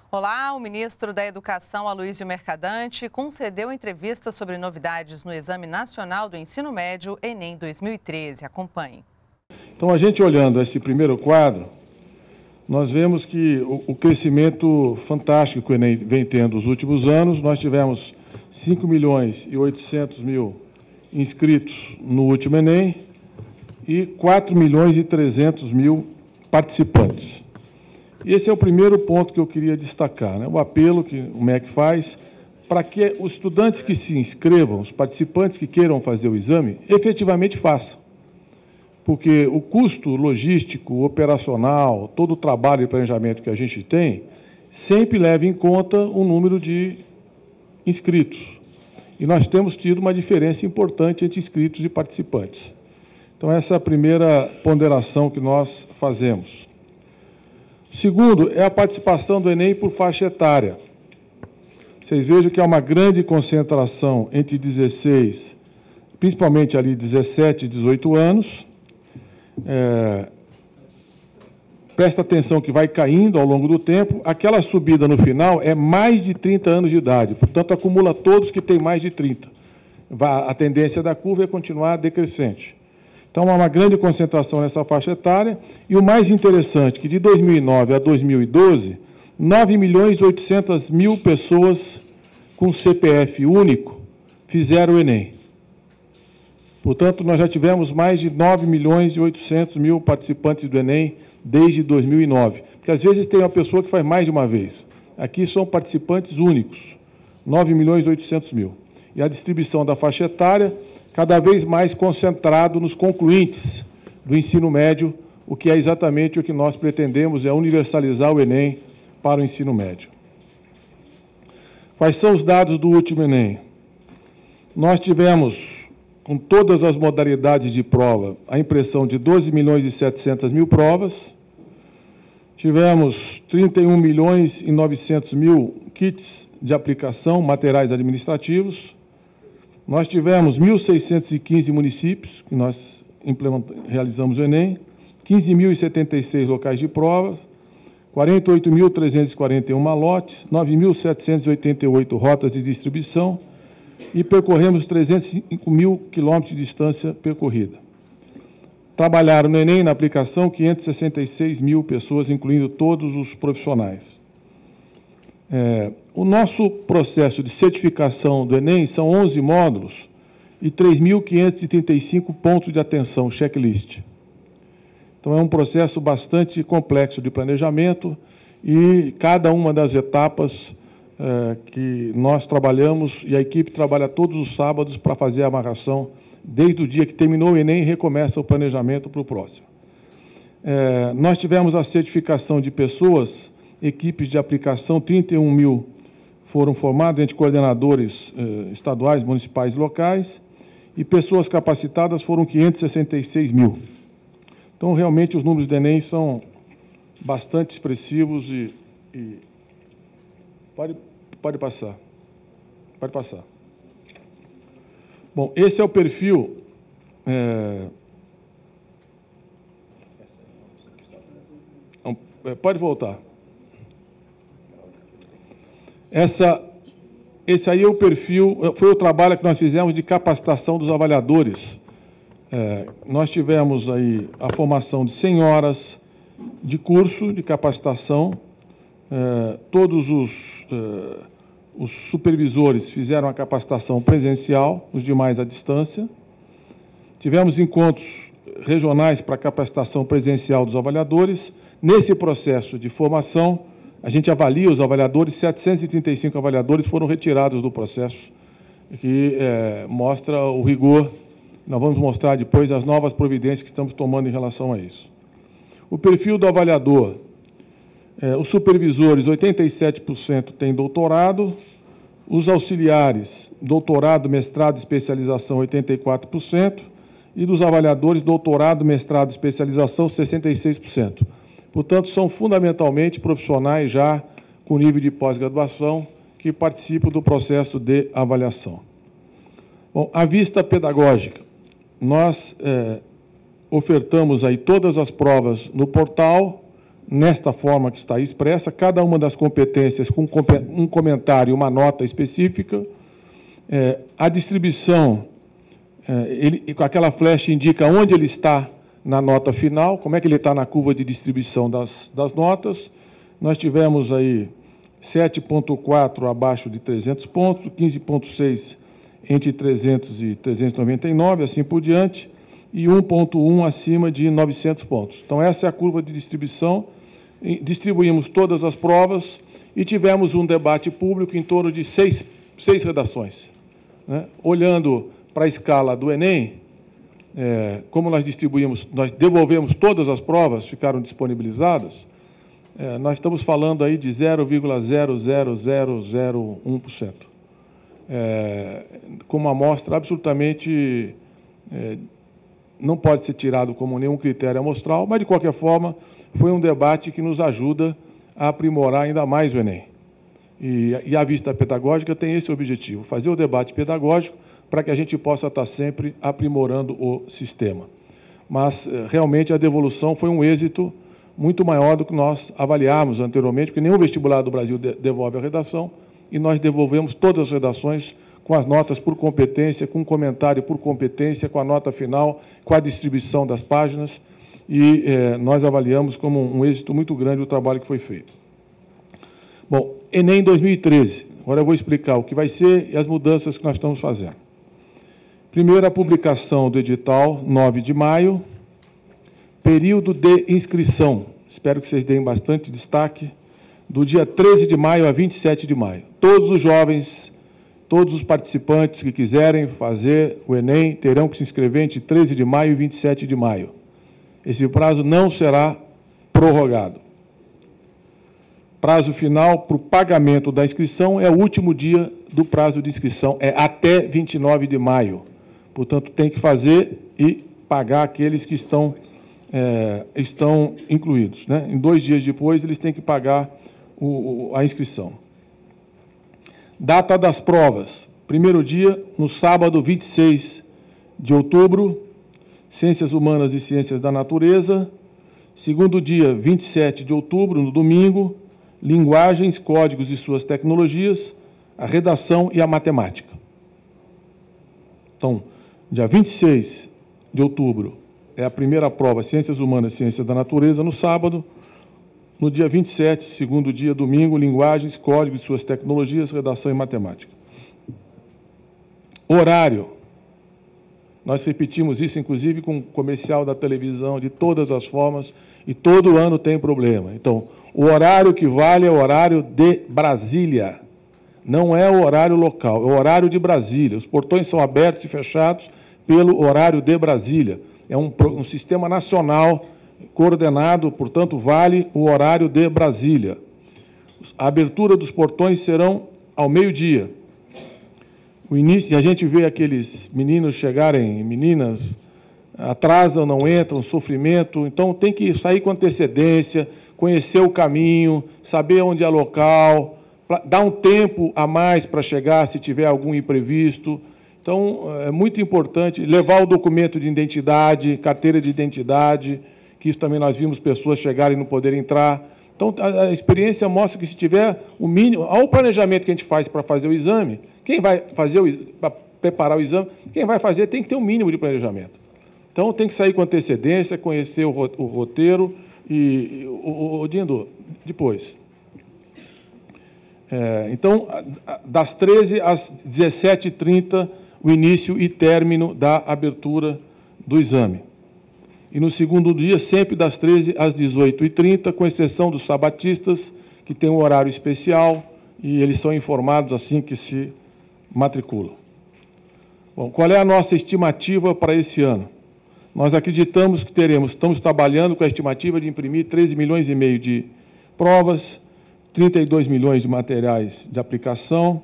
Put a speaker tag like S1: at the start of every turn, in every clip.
S1: Olá, o ministro da Educação, Aloysio Mercadante, concedeu entrevista sobre novidades no Exame Nacional do Ensino Médio, Enem 2013. Acompanhe.
S2: Então, a gente olhando esse primeiro quadro, nós vemos que o crescimento fantástico que o Enem vem tendo nos últimos anos. Nós tivemos 5.800.000 inscritos no último Enem e 4.300.000 participantes. Esse é o primeiro ponto que eu queria destacar, né? O apelo que o MEC faz para que os estudantes que se inscrevam, os participantes que queiram fazer o exame, efetivamente façam. Porque o custo logístico, operacional, todo o trabalho e planejamento que a gente tem, sempre leva em conta o número de inscritos. E nós temos tido uma diferença importante entre inscritos e participantes. Então, essa é a primeira ponderação que nós fazemos. Segundo, é a participação do Enem por faixa etária. Vocês vejam que há uma grande concentração entre 16, principalmente ali 17 e 18 anos. Presta atenção que vai caindo ao longo do tempo. Aquela subida no final é mais de 30 anos de idade, portanto, acumula todos que têm mais de 30. A tendência da curva é continuar decrescente. Então, há uma grande concentração nessa faixa etária. E o mais interessante, que de 2009 a 2012, 9.800.000 pessoas com CPF único fizeram o Enem. Portanto, nós já tivemos mais de 9.800.000 participantes do Enem desde 2009. Porque, às vezes, tem uma pessoa que faz mais de uma vez. Aqui são participantes únicos, 9.800.000. E a distribuição da faixa etária cada vez mais concentrado nos concluintes do ensino médio, o que é exatamente o que nós pretendemos, é universalizar o Enem para o ensino médio. Quais são os dados do último Enem? Nós tivemos, com todas as modalidades de prova, a impressão de 12.700.000 provas, tivemos 31.900.000 kits de aplicação, materiais administrativos. Nós tivemos 1.615 municípios que nós realizamos o Enem, 15.076 locais de prova, 48.341 lotes, 9.788 rotas de distribuição e percorremos 305.000 quilômetros de distância percorrida. Trabalharam no Enem, na aplicação, 566.000 pessoas, incluindo todos os profissionais. O nosso processo de certificação do Enem são 11 módulos e 3.535 pontos de atenção, checklist. Então, é um processo bastante complexo de planejamento e cada uma das etapas que nós trabalhamos, e a equipe trabalha todos os sábados para fazer a amarração, desde o dia que terminou o Enem, recomeça o planejamento para o próximo. Nós tivemos a certificação de pessoas, equipes de aplicação, 31.000 foram formados entre coordenadores estaduais, municipais e locais, e pessoas capacitadas foram 566.000. Então, realmente, os números do Enem são bastante expressivos e... Pode passar. Pode passar. Bom, esse é o perfil... Pode voltar. Esse aí é o perfil, foi o trabalho que nós fizemos de capacitação dos avaliadores. Nós tivemos aí a formação de 100 horas de curso de capacitação, todos os supervisores fizeram a capacitação presencial, os demais à distância. Tivemos encontros regionais para capacitação presencial dos avaliadores. Nesse processo de formação, a gente avalia os avaliadores, 735 avaliadores foram retirados do processo, que mostra o rigor. Nós vamos mostrar depois as novas providências que estamos tomando em relação a isso. O perfil do avaliador, os supervisores, 87% têm doutorado, os auxiliares, doutorado, mestrado, especialização, 84%, e dos avaliadores, doutorado, mestrado, especialização, 66%. Portanto, são fundamentalmente profissionais já com nível de pós-graduação que participam do processo de avaliação. Bom, a vista pedagógica. Nós ofertamos aí todas as provas no portal, nesta forma que está expressa, cada uma das competências com um comentário e uma nota específica. A distribuição, com aquela flecha indica onde ele está na nota final, como é que ele está na curva de distribuição das notas. Nós tivemos aí 7,4 abaixo de 300 pontos, 15,6 entre 300 e 399, assim por diante, e 1,1 acima de 900 pontos. Então, essa é a curva de distribuição. Distribuímos todas as provas e tivemos um debate público em torno de seis redações. Né? Olhando para a escala do Enem, como nós devolvemos todas as provas, ficaram disponibilizadas, nós estamos falando aí de 0,00001%. Com uma amostra absolutamente... não pode ser tirado como nenhum critério amostral, mas, de qualquer forma, foi um debate que nos ajuda a aprimorar ainda mais o Enem. E a vista pedagógica tem esse objetivo, fazer o debate pedagógico para que a gente possa estar sempre aprimorando o sistema. Mas, realmente, a devolução foi um êxito muito maior do que nós avaliamos anteriormente, porque nenhum vestibular do Brasil devolve a redação, e nós devolvemos todas as redações com as notas por competência, com comentário por competência, com a nota final, com a distribuição das páginas, e nós avaliamos como um êxito muito grande o trabalho que foi feito. Bom, Enem 2013. Agora eu vou explicar o que vai ser e as mudanças que nós estamos fazendo. Primeiro, a publicação do edital, 9 de maio. Período de inscrição, espero que vocês deem bastante destaque, do dia 13 de maio a 27 de maio. Todos os jovens, todos os participantes que quiserem fazer o Enem terão que se inscrever entre 13 de maio e 27 de maio. Esse prazo não será prorrogado. Prazo final para o pagamento da inscrição é o último dia do prazo de inscrição, é até 29 de maio. Portanto, tem que fazer e pagar aqueles que estão incluídos. Né? Em 2 dias depois, eles têm que pagar a inscrição. Data das provas. Primeiro dia, no sábado, 26 de outubro, Ciências Humanas e Ciências da Natureza. Segundo dia, 27 de outubro, no domingo, Linguagens, Códigos e suas tecnologias, a redação e a matemática. Então, dia 26 de outubro é a primeira prova, Ciências Humanas e Ciências da Natureza, no sábado. No dia 27, segundo dia, domingo, Linguagens, Códigos e suas tecnologias, redação e matemática. Horário. Nós repetimos isso, inclusive, com comercial da televisão, de todas as formas, e todo ano tem problema. Então, o horário que vale é o horário de Brasília. Não é o horário local, é o horário de Brasília. Os portões são abertos e fechados pelo horário de Brasília. É um sistema nacional coordenado, portanto, vale o horário de Brasília. A abertura dos portões serão ao meio-dia. O início, e a gente vê aqueles meninos chegarem, meninas, atrasam, não entram, sofrimento. Então, tem que sair com antecedência, conhecer o caminho, saber onde é local, dar um tempo a mais para chegar, se tiver algum imprevisto. Então, é muito importante levar o documento de identidade, carteira de identidade, que isso também nós vimos pessoas chegarem e não poderem entrar. Então, a experiência mostra que se tiver o mínimo, ao planejamento que a gente faz para fazer o exame, quem vai fazer para preparar o exame, quem vai fazer tem que ter um mínimo de planejamento. Então, tem que sair com antecedência, conhecer o roteiro e, Dindo, depois. Então, das 13 às 17h30, o início e término da abertura do exame. E no segundo dia, sempre das 13 às 18h30, com exceção dos sabatistas, que tem um horário especial, e eles são informados assim que se matriculam. Bom, qual é a nossa estimativa para esse ano? Nós acreditamos que estamos trabalhando com a estimativa de imprimir 13,5 milhões de provas, 32 milhões de materiais de aplicação,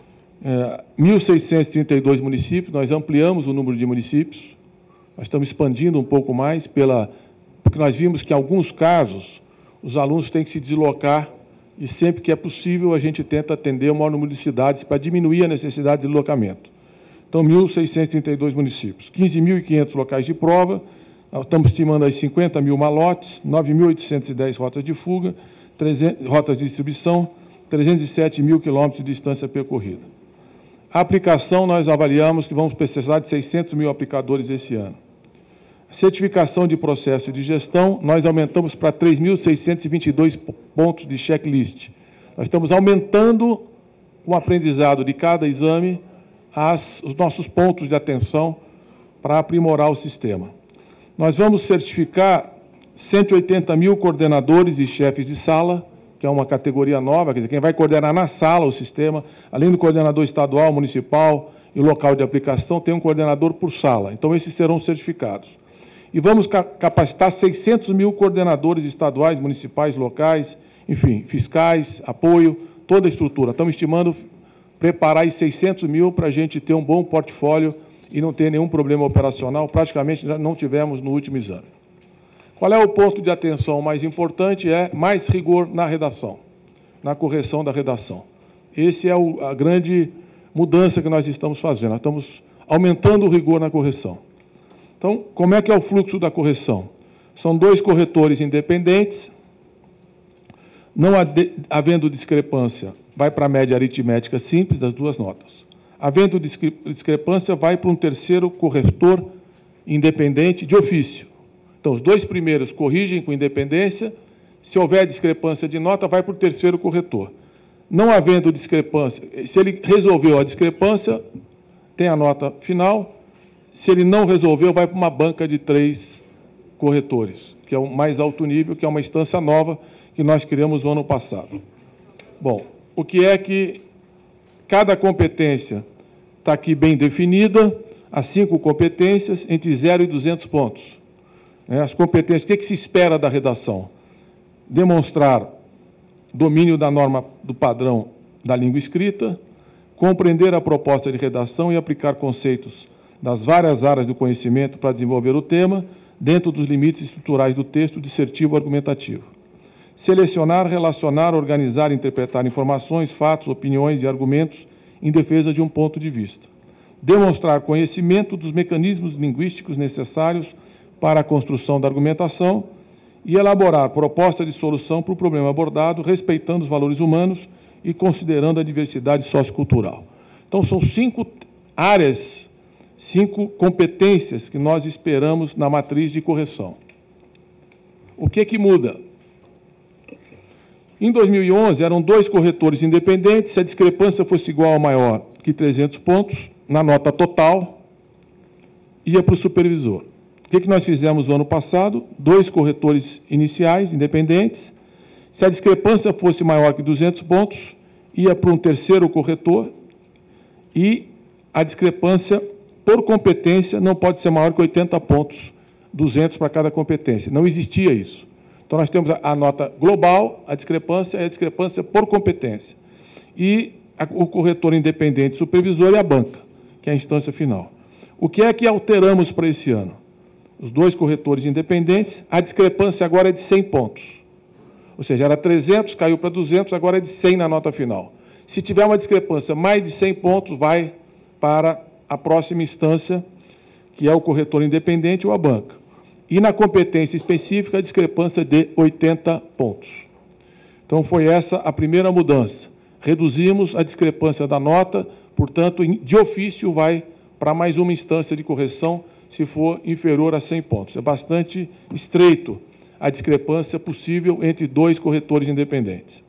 S2: 1.632 municípios, nós ampliamos o número de municípios, nós estamos expandindo um pouco mais, porque nós vimos que, em alguns casos, os alunos têm que se deslocar e, sempre que é possível, a gente tenta atender o maior número de cidades para diminuir a necessidade de deslocamento. Então, 1.632 municípios, 15.500 locais de prova, Nós estamos estimando aí 50 mil malotes, 9.810 rotas de fuga, rotas de distribuição, 307 mil quilômetros de distância percorrida. A aplicação, nós avaliamos que vamos precisar de 600 mil aplicadores esse ano. A certificação de processo de gestão, nós aumentamos para 3.622 pontos de checklist. Nós estamos aumentando o aprendizado de cada exame, os nossos pontos de atenção para aprimorar o sistema. Nós vamos certificar 180 mil coordenadores e chefes de sala, que é uma categoria nova, quer dizer, quem vai coordenar na sala o sistema, além do coordenador estadual, municipal e local de aplicação, tem um coordenador por sala. Então, esses serão certificados. E vamos capacitar 600 mil coordenadores estaduais, municipais, locais, enfim, fiscais, apoio, toda a estrutura. Estamos estimando preparar aí 600 mil para a gente ter um bom portfólio e não ter nenhum problema operacional. Praticamente não tivemos no último exame. Qual é o ponto de atenção mais importante? É mais rigor na redação, na correção da redação. Essa é a grande mudança que nós estamos fazendo. Nós estamos aumentando o rigor na correção. Então, como é que é o fluxo da correção? São 2 corretores independentes. Não havendo discrepância, vai para a média aritmética simples das 2 notas. Havendo discrepância, vai para um terceiro corretor independente de ofício. Então, os 2 primeiros corrigem com independência. Se houver discrepância de nota, vai para o terceiro corretor. Não havendo discrepância, se ele resolveu a discrepância, tem a nota final. Se ele não resolveu, vai para uma banca de 3 corretores, que é o mais alto nível, que é uma instância nova que nós criamos no ano passado. Bom, o que é que cada competência está aqui bem definida, as 5 competências, entre 0 e 200 pontos. As competências, o que se espera da redação? Demonstrar domínio da norma do padrão da língua escrita, compreender a proposta de redação e aplicar conceitos das várias áreas do conhecimento para desenvolver o tema, dentro dos limites estruturais do texto dissertivo argumentativo. Selecionar, relacionar, organizar e interpretar informações, fatos, opiniões e argumentos em defesa de um ponto de vista. Demonstrar conhecimento dos mecanismos linguísticos necessários para a construção da argumentação e elaborar proposta de solução para o problema abordado, respeitando os valores humanos e considerando a diversidade sociocultural. Então, são 5 áreas, 5 competências que nós esperamos na matriz de correção. O que muda? Em 2011, eram 2 corretores independentes. Se a discrepância fosse igual ou maior que 300 pontos, na nota total, ia para o supervisor. O que nós fizemos no ano passado? 2 corretores iniciais, independentes. Se a discrepância fosse maior que 200 pontos, ia para um terceiro corretor e a discrepância por competência não pode ser maior que 80 pontos, 200 para cada competência. Não existia isso. Então, nós temos a nota global, a discrepância e a discrepância por competência. E o corretor independente supervisor e a banca, que é a instância final. O que é que alteramos para esse ano? Os 2 corretores independentes, a discrepância agora é de 100 pontos. Ou seja, era 300, caiu para 200, agora é de 100 na nota final. Se tiver uma discrepância mais de 100 pontos, vai para a próxima instância, que é o corretor independente ou a banca. E na competência específica, a discrepância de 80 pontos. Então, foi essa a primeira mudança. Reduzimos a discrepância da nota, portanto, de ofício vai para mais uma instância de correção, se for inferior a 100 pontos. É bastante estreito a discrepância possível entre 2 corretores independentes.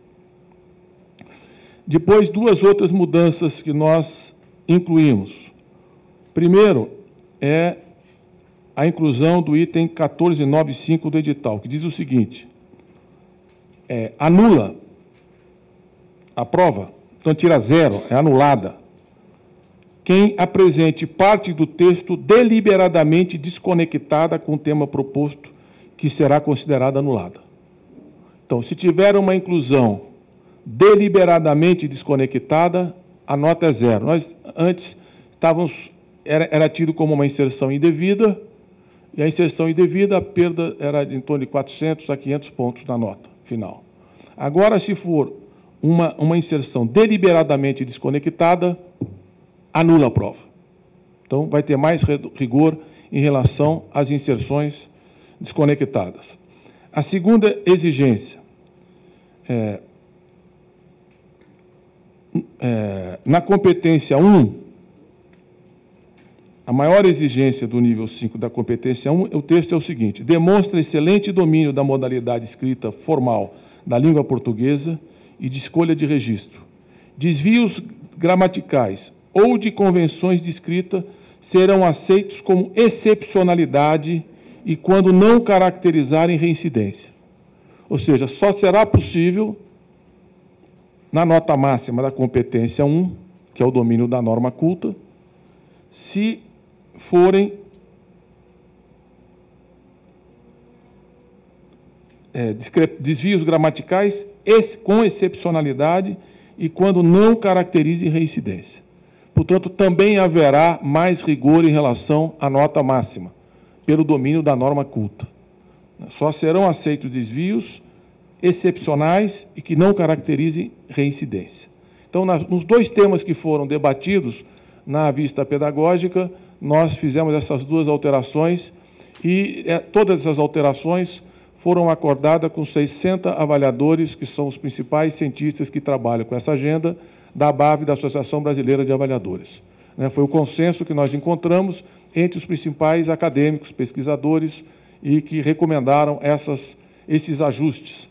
S2: Depois, 2 outras mudanças que nós incluímos. Primeiro, é a inclusão do item 1495 do edital, que diz o seguinte: anula a prova, então tira 0, é anulada, quem apresente parte do texto deliberadamente desconectada com o tema proposto, que será considerada anulada. Então, se tiver uma inclusão deliberadamente desconectada, a nota é 0. Nós, antes, era tido como uma inserção indevida, e a inserção indevida, a perda era em torno de 400 a 500 pontos na nota final. Agora, se for uma inserção deliberadamente desconectada, anula a prova. Então, vai ter mais rigor em relação às inserções desconectadas. A segunda exigência, na competência 1, a maior exigência do nível 5 da competência 1, o texto é o seguinte: demonstra excelente domínio da modalidade escrita formal da língua portuguesa e de escolha de registro. Desvios gramaticais ou de convenções de escrita serão aceitos como excepcionalidade e quando não caracterizarem reincidência. Ou seja, só será possível, na nota máxima da competência 1, que é o domínio da norma culta, se forem desvios gramaticais com excepcionalidade e quando não caracterize reincidência. Portanto, também haverá mais rigor em relação à nota máxima, pelo domínio da norma culta. Só serão aceitos desvios excepcionais e que não caracterizem reincidência. Então, nos dois temas que foram debatidos na vista pedagógica, nós fizemos essas duas alterações e todas essas alterações foram acordadas com 60 avaliadores, que são os principais cientistas que trabalham com essa agenda, da ABAV, da Associação Brasileira de Avaliadores. Foi o consenso que nós encontramos entre os principais acadêmicos, pesquisadores, e que recomendaram esses ajustes.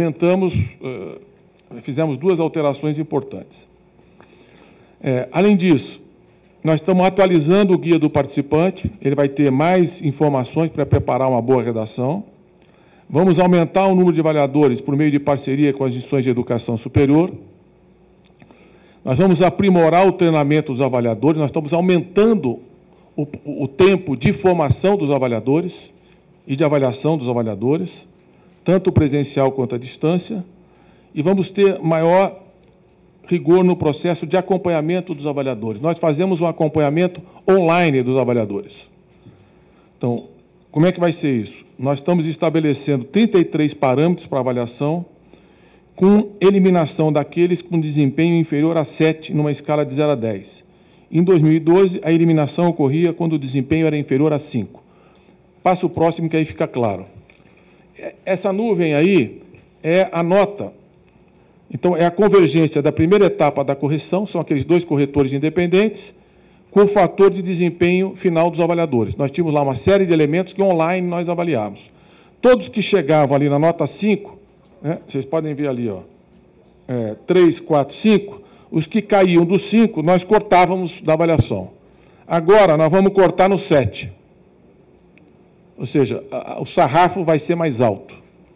S2: Fizemos duas alterações importantes. Além disso, nós estamos atualizando o guia do participante, ele vai ter mais informações para preparar uma boa redação. Vamos aumentar o número de avaliadores por meio de parceria com as instituições de educação superior. Nós vamos aprimorar o treinamento dos avaliadores, nós estamos aumentando o tempo de formação dos avaliadores e de avaliação dos avaliadores, tanto presencial quanto à distância, e vamos ter maior rigor no processo de acompanhamento dos avaliadores. Nós fazemos um acompanhamento online dos avaliadores. Então, como é que vai ser isso? Nós estamos estabelecendo 33 parâmetros para avaliação, com eliminação daqueles com desempenho inferior a 7, numa escala de 0 a 10. Em 2012, a eliminação ocorria quando o desempenho era inferior a 5. Passa o próximo, que aí fica claro. Essa nuvem aí é a nota. Então, é a convergência da primeira etapa da correção, são aqueles dois corretores independentes, com o fator de desempenho final dos avaliadores. Nós tínhamos lá uma série de elementos que online nós avaliávamos. Todos que chegavam ali na nota 5, vocês podem ver ali, 3, 4, 5, os que caíam do 5, nós cortávamos da avaliação. Agora, nós vamos cortar no 7. Ou seja, o sarrafo vai ser mais alto.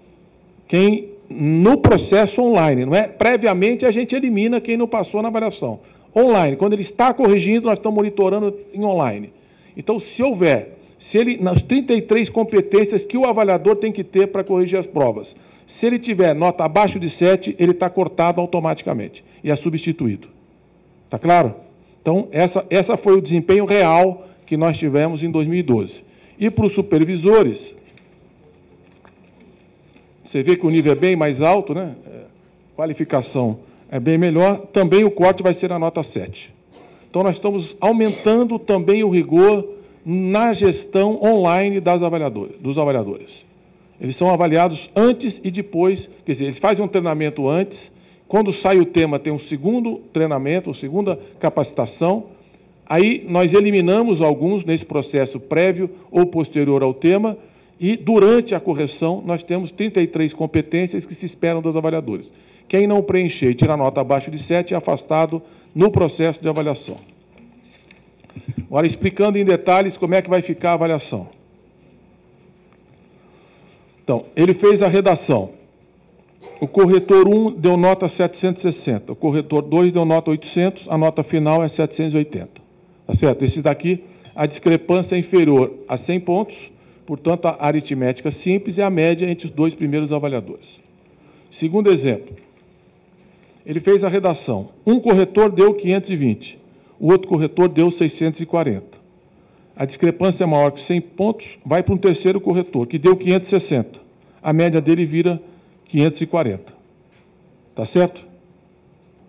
S2: No processo online, não é? Previamente, a gente elimina quem não passou na avaliação. Online, quando ele está corrigindo, nós estamos monitorando em online. Então, nas 33 competências que o avaliador tem que ter para corrigir as provas, se ele tiver nota abaixo de 7, ele está cortado automaticamente e é substituído. Está claro? Então, essa foi o desempenho real que nós tivemos em 2012. E para os supervisores, você vê que o nível é bem mais alto, né? Qualificação é bem melhor, também o corte vai ser na nota 7. Então, nós estamos aumentando também o rigor na gestão online dos avaliadores. Eles são avaliados antes e depois, quer dizer, eles fazem um treinamento antes, quando sai o tema tem um segundo treinamento, uma segunda capacitação, aí nós eliminamos alguns nesse processo prévio ou posterior ao tema, e durante a correção nós temos 33 competências que se esperam dos avaliadores. Quem não preencher e tirar nota abaixo de 7 é afastado no processo de avaliação. Agora, explicando em detalhes como é que vai ficar a avaliação. Então, ele fez a redação. O corretor 1 deu nota 760, o corretor 2 deu nota 800, a nota final é 780. Tá certo? Esse daqui, a discrepância é inferior a 100 pontos, portanto, a aritmética simples é a média entre os dois primeiros avaliadores. Segundo exemplo, ele fez a redação. Um corretor deu 520, o outro corretor deu 640. A discrepância é maior que 100 pontos, vai para um terceiro corretor, que deu 560. A média dele vira 540. Tá certo?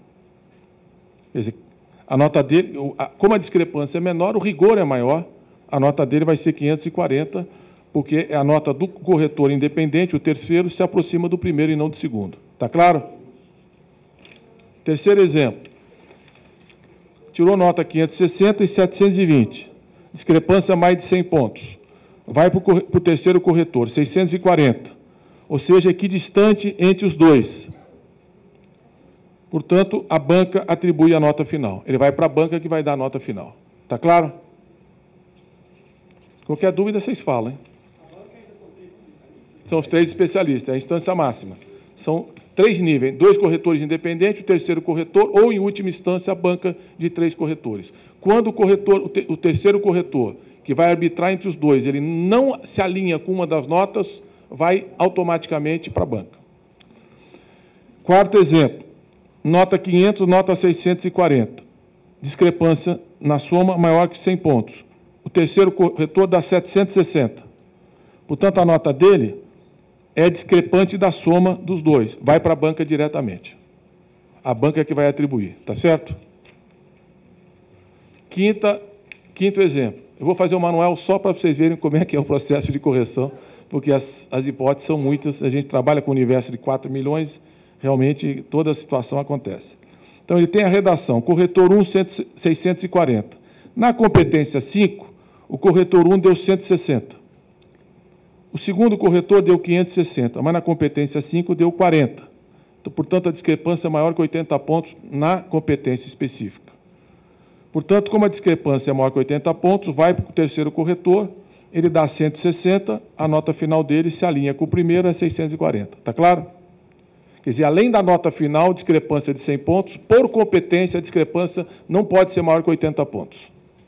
S2: Quer dizer, a nota dele, como a discrepância é menor, o rigor é maior, a nota dele vai ser 540, porque é a nota do corretor independente, o terceiro, se aproxima do primeiro e não do segundo. Está claro? Terceiro exemplo. Tirou nota 560 e 720. Discrepância mais de 100 pontos. Vai para o terceiro corretor, 640. Ou seja, equidistante entre os dois. Portanto, a banca atribui a nota final. Ele vai para a banca que vai dar a nota final. Está claro? Qualquer dúvida, vocês falam, hein? São os 3 especialistas, é a instância máxima. São 3 níveis, 2 corretores independentes, o terceiro corretor, ou, em última instância, a banca de 3 corretores. Quando o terceiro corretor, que vai arbitrar entre os dois, ele não se alinha com uma das notas, vai automaticamente para a banca. Quarto exemplo, nota 500, nota 640. Discrepância na soma maior que 100 pontos. O terceiro corretor dá 760. Portanto, a nota dele é discrepante da soma dos dois. Vai para a banca diretamente. A banca é que vai atribuir. Está certo? Quinto exemplo. Eu vou fazer o manual só para vocês verem como é que é o processo de correção, porque as hipóteses são muitas. A gente trabalha com um universo de 4 milhões, realmente toda a situação acontece. Então, ele tem a redação. Corretor 1, 640. Na competência 5, o corretor 1 deu 160. O segundo corretor deu 560, mas na competência 5 deu 40. Então, portanto, a discrepância é maior que 80 pontos na competência específica. Portanto, como a discrepância é maior que 80 pontos, vai para o terceiro corretor, ele dá 160, a nota final dele se alinha com o primeiro, é 640. Está claro? Quer dizer, além da nota final, discrepância de 100 pontos, por competência, a discrepância não pode ser maior que 80 pontos.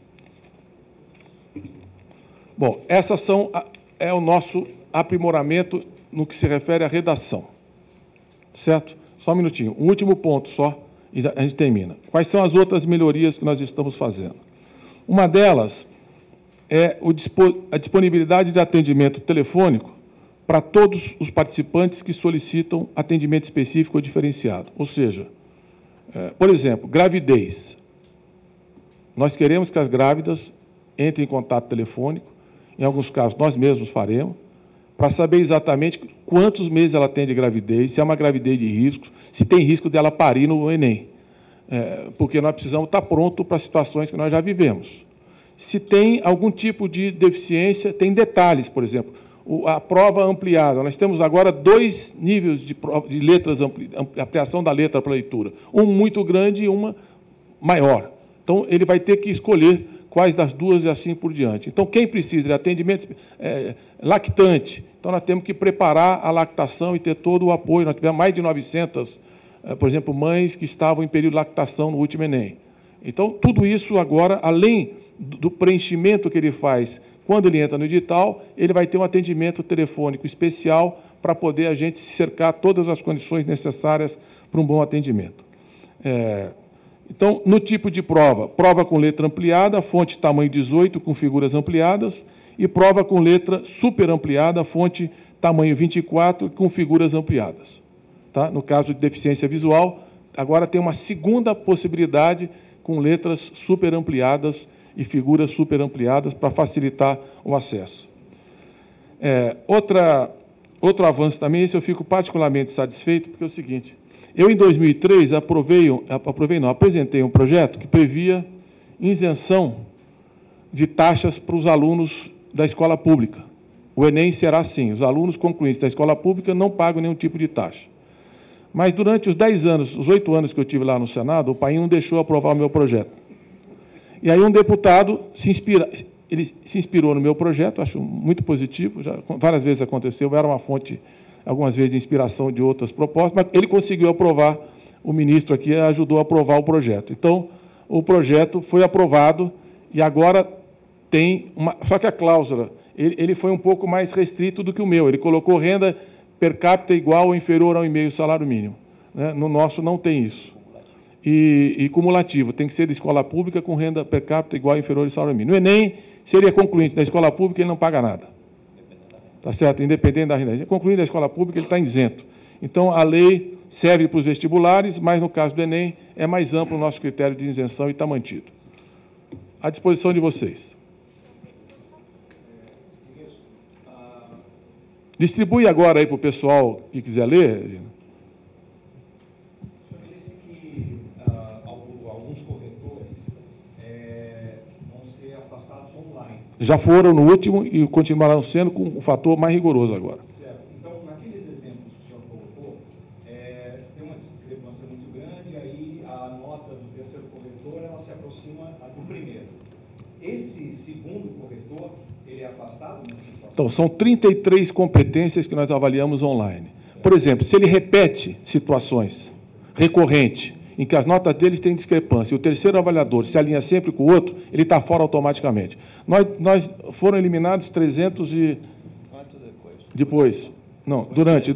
S2: Bom, essas são é o nosso aprimoramento no que se refere à redação. Certo? Só um minutinho. Um último ponto só, e a gente termina. Quais são as outras melhorias que nós estamos fazendo? Uma delas é a disponibilidade de atendimento telefônico para todos os participantes que solicitam atendimento específico ou diferenciado. Ou seja, por exemplo, gravidez. Nós queremos que as grávidas entrem em contato telefônico, em alguns casos nós mesmos faremos, para saber exatamente quantos meses ela tem de gravidez, se é uma gravidez de risco, se tem risco dela parir no Enem. Porque nós precisamos estar prontos para situações que nós já vivemos. Se tem algum tipo de deficiência, tem detalhes, por exemplo, a prova ampliada. Nós temos agora 2 níveis de letras, ampliação da letra para leitura. Um muito grande e uma maior. Então, ele vai ter que escolher quais das duas e assim por diante. Então, quem precisa de atendimento lactante, então nós temos que preparar a lactação e ter todo o apoio. Nós tivemos mais de 900, por exemplo, mães que estavam em período de lactação no último Enem. Então, tudo isso agora, além do preenchimento que ele faz quando ele entra no edital, ele vai ter um atendimento telefônico especial para poder a gente cercar todas as condições necessárias para um bom atendimento. Então, no tipo de prova, prova com letra ampliada, fonte tamanho 18 com figuras ampliadas, e prova com letra super ampliada, fonte tamanho 24 com figuras ampliadas. Tá? No caso de deficiência visual, agora tem uma segunda possibilidade com letras super ampliadas e figuras super ampliadas para facilitar o acesso. Outro avanço também, esse eu fico particularmente satisfeito, porque é o seguinte: eu, em 2003, apresentei um projeto que previa isenção de taxas para os alunos da escola pública. O Enem será assim: os alunos concluintes da escola pública não pagam nenhum tipo de taxa. Mas, durante os 10 anos, os 8 anos que eu tive lá no Senado, o Paim não deixou aprovar o meu projeto. E aí um deputado se inspirou no meu projeto, acho muito positivo, já várias vezes aconteceu, era uma fonte, algumas vezes, de inspiração de outras propostas, mas ele conseguiu aprovar, o ministro aqui ajudou a aprovar o projeto. Então, o projeto foi aprovado e agora tem uma... Só que a cláusula, ele foi um pouco mais restrito do que o meu, ele colocou renda per capita igual ou inferior ao 1,5 salário mínimo. Né? No nosso não tem isso. E cumulativo, tem que ser de escola pública com renda per capita igual ou inferior ao salário mínimo. No Enem, seria concluinte da escola pública, ele não paga nada. Tá certo? Independente da renda. Concluindo a escola pública, ele está isento. Então, a lei serve para os vestibulares, mas, no caso do Enem, é mais amplo o nosso critério de isenção e está mantido. À disposição de vocês. Distribui agora aí para o pessoal que quiser ler.
S3: O senhor disse que alguns corretores vão ser afastados online.
S2: Já foram no último e continuarão sendo com um fator mais rigoroso agora.
S3: Certo. Então, naqueles exemplos que o senhor colocou, tem uma discrepância muito grande, aí a nota do terceiro corretor ela se aproxima do primeiro. Esse segundo corretor, ele é afastado nessa situação?
S2: Então, são 33 competências que nós avaliamos online. Por exemplo, se ele repete situações recorrentes, em que as notas deles têm discrepância, e o terceiro avaliador se alinha sempre com o outro, ele está fora automaticamente. Nós foram eliminados 300 e...
S4: Quanto depois?
S2: Depois. Não, durante...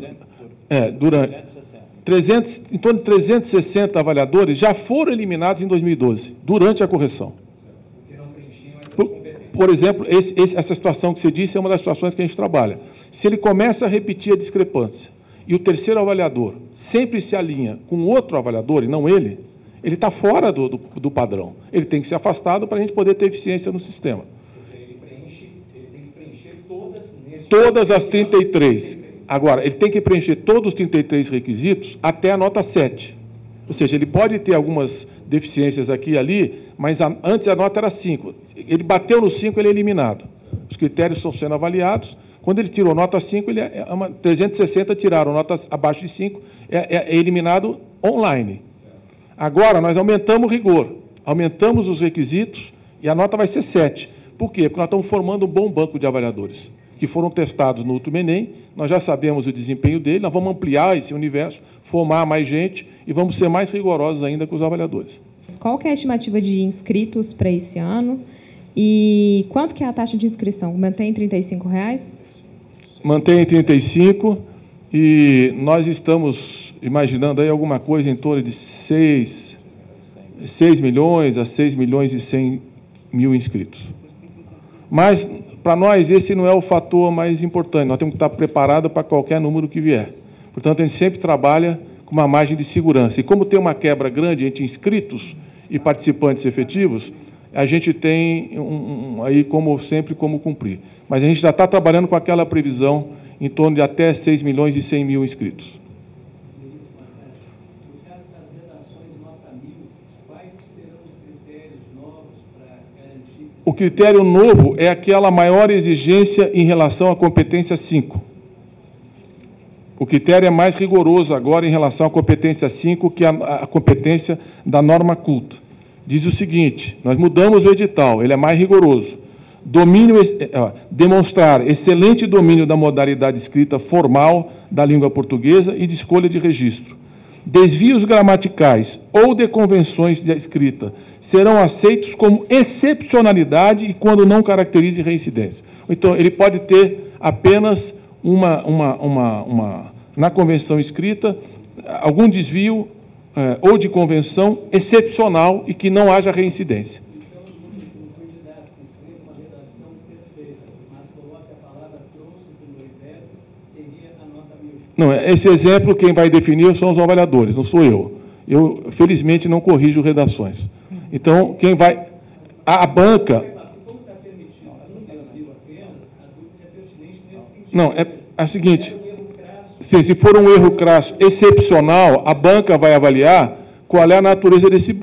S4: 360.
S2: Em torno de 360 avaliadores já foram eliminados em 2012, durante a correção.
S3: Porque não preenchiam essas competências.
S2: Por exemplo, essa situação que você disse é uma das situações que a gente trabalha. Se ele começa a repetir a discrepância e o terceiro avaliador sempre se alinha com outro avaliador e não ele está fora do padrão. Ele tem que ser afastado para a gente poder ter eficiência no sistema.
S3: Quer dizer, ele tem que preencher todas
S2: Todas as 33. Agora, ele tem que preencher todos os 33 requisitos até a nota 7. Ou seja, ele pode ter algumas deficiências aqui e ali, mas antes a nota era 5. Ele bateu no 5, ele é eliminado. Os critérios estão sendo avaliados. Quando ele tirou nota 5, 360 tiraram notas abaixo de 5, é eliminado online. Agora, nós aumentamos o rigor, aumentamos os requisitos e a nota vai ser 7. Por quê? Porque nós estamos formando um bom banco de avaliadores, que foram testados no último Enem, nós já sabemos o desempenho dele, nós vamos ampliar esse universo, formar mais gente e vamos ser mais rigorosos ainda com os avaliadores.
S5: Qual que é a estimativa de inscritos para esse ano? E quanto que é a taxa de inscrição? Mantém R$ 35,00?
S2: Mantém em 35 e nós estamos imaginando aí alguma coisa em torno de 6 milhões a 6 milhões e 100 mil inscritos. Mas, para nós, esse não é o fator mais importante. Nós temos que estar preparados para qualquer número que vier. Portanto, a gente sempre trabalha com uma margem de segurança. E como tem uma quebra grande entre inscritos e participantes efetivos, a gente tem aí, como sempre, como cumprir. Mas a gente já está trabalhando com aquela previsão em torno de até 6 milhões e 100 mil inscritos.
S6: No caso das redações nota 1000, quais serão os critérios novos para garantir...
S2: O critério novo é aquela maior exigência em relação à competência 5. O critério é mais rigoroso agora em relação à competência 5, que a competência da norma culta. Diz o seguinte, nós mudamos o edital, ele é mais rigoroso. Demonstrar excelente domínio da modalidade escrita formal da língua portuguesa e de escolha de registro. Desvios gramaticais ou de convenções de escrita serão aceitos como excepcionalidade e quando não caracterize reincidência. Então, ele pode ter apenas na convenção escrita, algum desvio ou de convenção excepcional e que não haja reincidência.
S6: Então, um candidato que escreva uma redação perfeita, mas coloque a palavra trouxe com 2 S, teria a nota 1000.
S2: Não, esse exemplo quem vai definir são os avaliadores, não sou eu. Eu, felizmente, não corrijo redações. Então, quem vai... A banca...
S6: Como está permitido um desvio apenas, a dúvida é pertinente nesse sentido.
S2: Não, é o seguinte... Se for um erro crasso excepcional, a banca vai avaliar qual é a natureza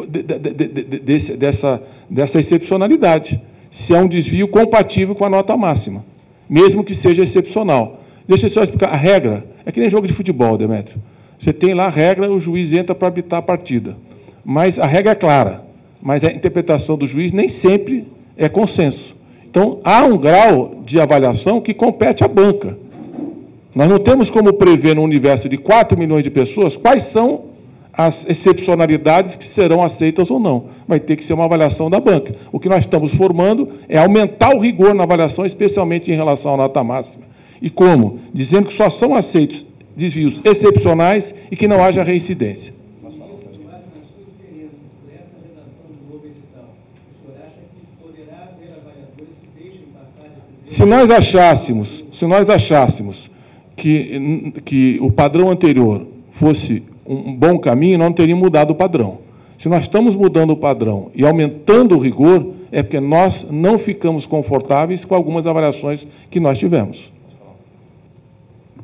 S2: dessa excepcionalidade, se é um desvio compatível com a nota máxima, mesmo que seja excepcional. Deixa eu só explicar. A regra é que nem jogo de futebol, Demétrio. Você tem lá a regra, o juiz entra para apitar a partida. Mas a regra é clara, mas a interpretação do juiz nem sempre é consenso. Então, há um grau de avaliação que compete à banca. Nós não temos como prever no universo de 4 milhões de pessoas quais são as excepcionalidades que serão aceitas ou não. Vai ter que ser uma avaliação da banca. O que nós estamos formando é aumentar o rigor na avaliação, especialmente em relação à nota máxima. E como? Dizendo que só são aceitos desvios excepcionais e que não haja reincidência.
S6: Na sua experiência, por essa redação do novo edital, o senhor acha que poderá haver avaliadores que deixem passar esses erros?
S2: Se nós achássemos que o padrão anterior fosse um bom caminho, nós não teríamos mudado o padrão. Se nós estamos mudando o padrão e aumentando o rigor, é porque nós não ficamos confortáveis com algumas avaliações que nós tivemos.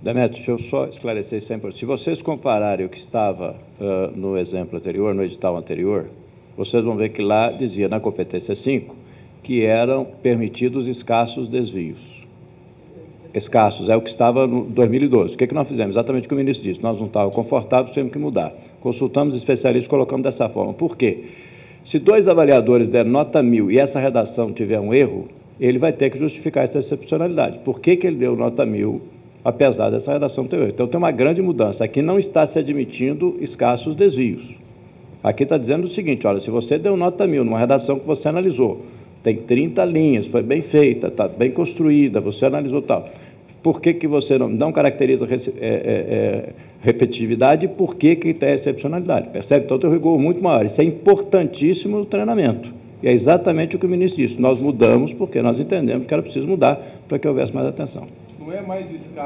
S4: Demetrio, deixa eu só esclarecer isso 100%. Se vocês compararem o que estava no exemplo anterior, no edital anterior, vocês vão ver que lá dizia, na competência 5, que eram permitidos escassos desvios. Escassos, é o que estava no 2012. O que nós fizemos? Exatamente o que o ministro disse. Nós não estávamos confortáveis, tivemos que mudar. Consultamos especialistas e colocamos dessa forma. Por quê? Se 2 avaliadores deram nota 1000 e essa redação tiver um erro, ele vai ter que justificar essa excepcionalidade. Por que ele deu nota 1000, apesar dessa redação ter erro? Então, tem uma grande mudança. Aqui não está se admitindo escassos desvios. Aqui está dizendo o seguinte, olha, se você deu nota 1000 numa redação que você analisou, tem 30 linhas, foi bem feita, está bem construída, você analisou tal. Por que você não caracteriza repetitividade e por que tem excepcionalidade? Percebe? Então, tem um rigor muito maior. Isso é importantíssimo no treinamento. E é exatamente o que o ministro disse. Nós mudamos porque nós entendemos que era preciso mudar para que houvesse mais atenção.
S2: Não é mais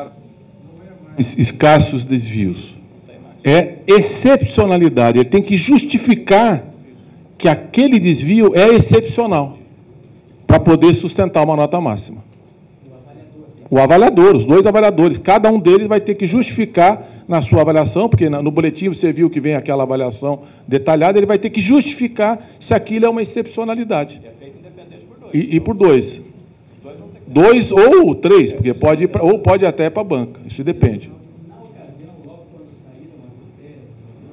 S2: escassos desvios. É excepcionalidade. Ele tem que justificar que aquele desvio é excepcional para poder sustentar uma nota máxima. O avaliador, os 2 avaliadores, cada um deles vai ter que justificar na sua avaliação, porque no boletim você viu que vem aquela avaliação detalhada, ele vai ter que justificar se aquilo é uma excepcionalidade. E por 2. 2 ou 3, porque pode ir ou pode até para a banca, isso depende.
S6: Na ocasião, logo quando saíram as matérias,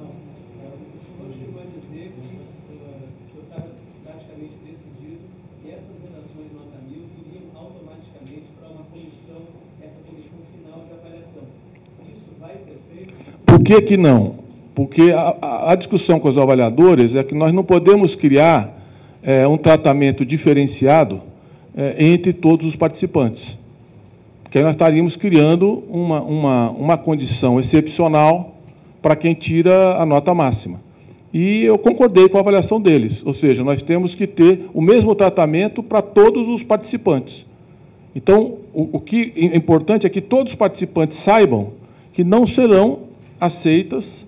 S6: o senhor chegou a dizer que o senhor estava praticamente decidido que essas redações nota 1000 iriam automaticamente para uma comissão, essa comissão final de avaliação. Isso vai ser feito?
S2: Por que não? Porque a discussão com os avaliadores é que nós não podemos criar um tratamento diferenciado entre todos os participantes. Porque aí nós estaríamos criando uma condição excepcional para quem tira a nota máxima. E eu concordei com a avaliação deles, ou seja, nós temos que ter o mesmo tratamento para todos os participantes. Então, o que é importante é que todos os participantes saibam que não serão aceitas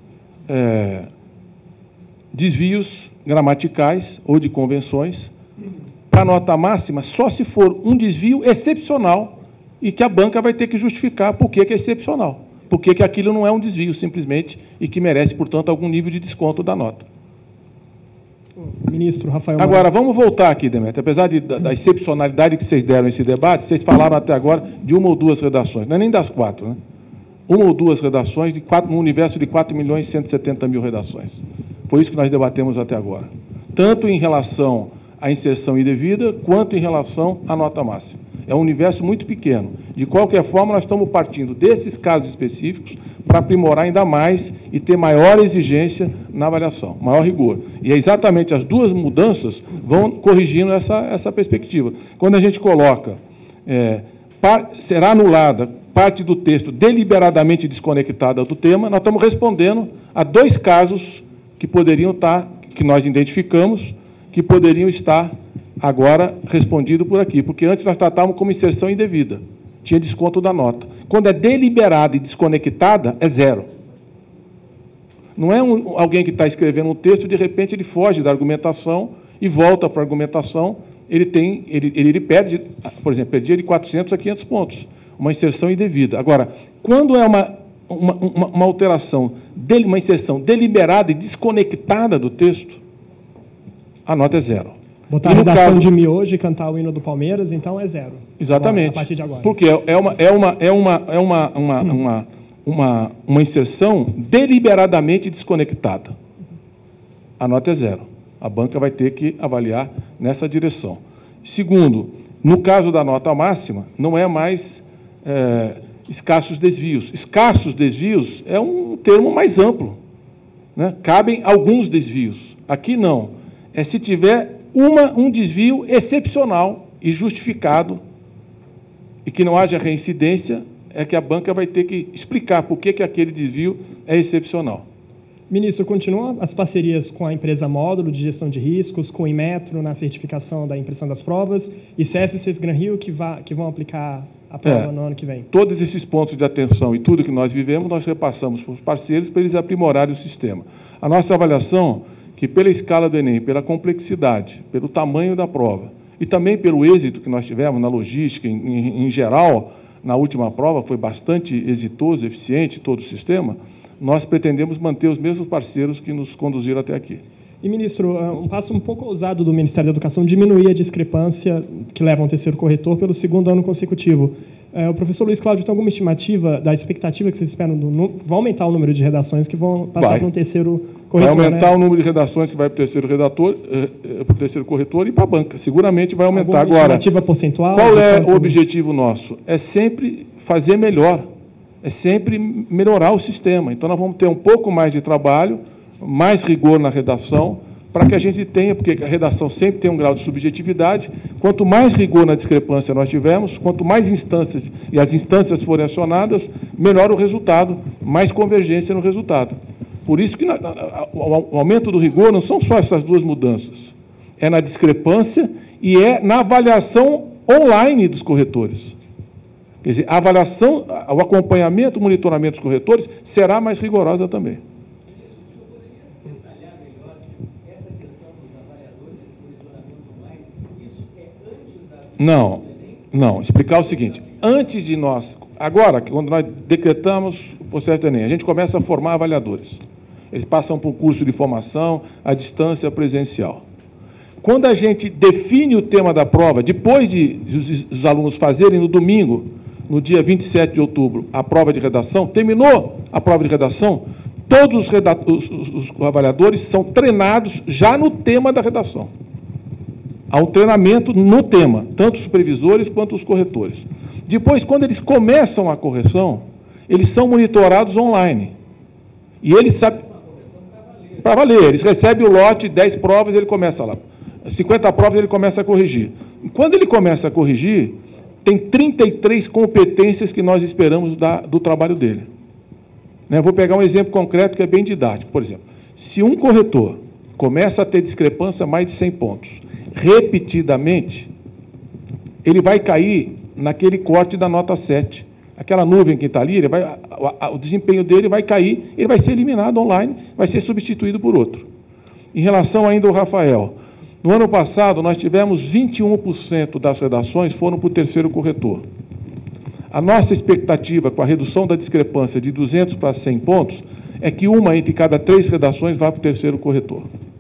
S2: desvios gramaticais ou de convenções para nota máxima, só se for um desvio excepcional e que a banca vai ter que justificar por que é excepcional, por que aquilo não é um desvio, simplesmente, e que merece, portanto, algum nível de desconto da nota.
S7: Ministro Rafael...
S2: Agora, vamos voltar aqui, Demetrio. Apesar da excepcionalidade que vocês deram nesse debate, vocês falaram até agora de 1 ou 2 redações, não é nem das 4, né? 1 ou 2 redações no universo de 4.170.000 redações. Foi isso que nós debatemos até agora. Tanto em relação à inserção indevida, quanto em relação à nota máxima. É um universo muito pequeno. De qualquer forma, nós estamos partindo desses casos específicos para aprimorar ainda mais e ter maior exigência na avaliação, maior rigor. E é exatamente as 2 mudanças vão corrigindo essa perspectiva. Quando a gente coloca, será anulada parte do texto deliberadamente desconectada do tema, nós estamos respondendo a 2 casos que poderiam estar, que nós identificamos, que poderiam estar agora respondidos por aqui, porque antes nós tratávamos como inserção indevida, tinha desconto da nota. Quando é deliberada e desconectada, é 0. Não é alguém que está escrevendo um texto, de repente ele foge da argumentação e volta para a argumentação, ele perde, por exemplo, perdia de 400 a 500 pontos, uma inserção indevida. Agora, quando é uma alteração, uma inserção deliberada e desconectada do texto, a nota é 0.
S7: Botar a redação de miojo e cantar o hino do Palmeiras, então é 0.
S2: Exatamente.
S7: Agora, a partir de agora.
S2: Porque uma inserção deliberadamente desconectada. A nota é 0. A banca vai ter que avaliar nessa direção. Segundo, no caso da nota máxima, não é mais escassos desvios. Escassos desvios é um termo mais amplo, né? Cabem alguns desvios. Aqui não. É se tiver um desvio excepcional e justificado e que não haja reincidência, é que a banca vai ter que explicar por que aquele desvio é excepcional.
S7: Ministro, continuam as parcerias com a empresa Módulo de Gestão de Riscos, com o Inmetro na certificação da impressão das provas e CESP e Sesgran-Rio que vão aplicar a prova no ano que vem?
S2: Todos esses pontos de atenção e tudo que nós vivemos, nós repassamos para os parceiros para eles aprimorarem o sistema. A nossa avaliação, que pela escala do Enem, pela complexidade, pelo tamanho da prova e também pelo êxito que nós tivemos na logística em geral, na última prova foi bastante exitoso, eficiente, todo o sistema, nós pretendemos manter os mesmos parceiros que nos conduziram até aqui.
S7: E, ministro, um passo um pouco ousado do Ministério da Educação, diminuir a discrepância que leva a um terceiro corretor pelo segundo ano consecutivo. O professor Luiz Cláudio tem alguma estimativa da expectativa que vocês esperam? Vai aumentar o número de redações que vão passar para um terceiro corretor?
S2: Vai aumentar, né, o número de redações que vai para o terceiro corretor e para a banca. Seguramente vai aumentar.
S7: Alguma
S2: agora.
S7: Estimativa percentual?
S2: Qual é o objetivo nosso? É sempre fazer melhor. É sempre melhorar o sistema. Então, nós vamos ter um pouco mais de trabalho, mais rigor na redação, para que a gente tenha, porque a redação sempre tem um grau de subjetividade. Quanto mais rigor na discrepância nós tivermos, quanto mais instâncias, e as instâncias forem acionadas, melhor o resultado, mais convergência no resultado. Por isso que o aumento do rigor não são só essas duas mudanças. É na discrepância e é na avaliação online dos corretores. Quer dizer, a avaliação, o acompanhamento, o monitoramento dos corretores será mais rigorosa também. Não. Explicar o seguinte. Antes de nós... Agora, quando nós decretamos o processo do Enem, a gente começa a formar avaliadores. Eles passam por um curso de formação à distância presencial. Quando a gente define o tema da prova, depois de os alunos fazerem no domingo, no dia 27 de outubro, a prova de redação, terminou a prova de redação, todos os avaliadores são treinados já no tema da redação. Há um treinamento no tema, tanto os supervisores quanto os corretores. Depois, quando eles começam a correção, eles são monitorados online. E eles sabem... Para valer. Eles recebem o lote, 10 provas, ele começa lá. 50 provas, ele começa a corrigir. Quando ele começa a corrigir, tem 33 competências que nós esperamos do trabalho dele. Vou pegar um exemplo concreto que é bem didático. Por exemplo, se um corretor começa a ter discrepância mais de 100 pontos, repetidamente, ele vai cair naquele corte da nota 7. Aquela nuvem que está ali, o desempenho dele vai cair, ele vai ser eliminado online, vai ser substituído por outro. Em relação ainda ao Rafael, no ano passado, nós tivemos 21% das redações foram para o terceiro corretor. A nossa expectativa, com a redução da discrepância de 200 para 100 pontos, é que uma entre cada 3 redações vá para o terceiro corretor.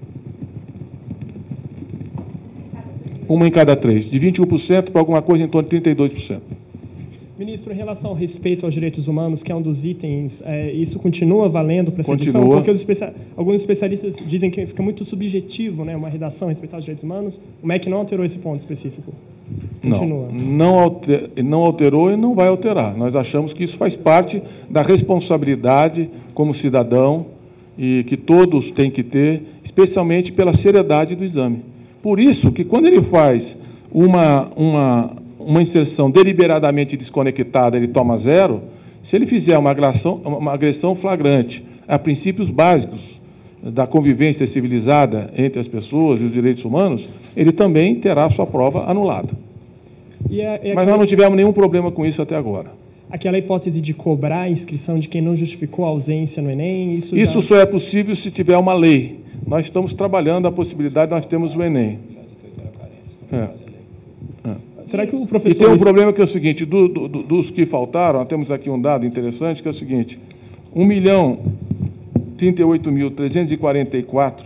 S2: Uma em cada 3, de 21% para alguma coisa em torno de 32%.
S7: Ministro, em relação ao respeito aos direitos humanos, que é um dos itens, isso continua valendo para essa edição? Porque alguns especialistas dizem que fica muito subjetivo, uma redação respeitar os direitos humanos. O MEC não alterou esse ponto específico? Continua.
S2: Não alterou e não vai alterar. Nós achamos que isso faz parte da responsabilidade como cidadão e que todos têm que ter, especialmente pela seriedade do exame. Por isso que, quando ele faz uma inserção deliberadamente desconectada, ele toma 0. Se ele fizer uma agressão flagrante a princípios básicos da convivência civilizada entre as pessoas e os direitos humanos, ele também terá sua prova anulada. Mas nós não tivemos nenhum problema com isso até agora.
S7: Aquela hipótese de cobrar a inscrição de quem não justificou a ausência no Enem,
S2: isso só é possível se tiver uma lei. Nós estamos trabalhando a possibilidade, nós temos o Enem.
S7: Será que o professor...
S2: E tem um problema que é o seguinte, dos que faltaram, nós temos aqui um dado interessante, que é o seguinte, 1.038.344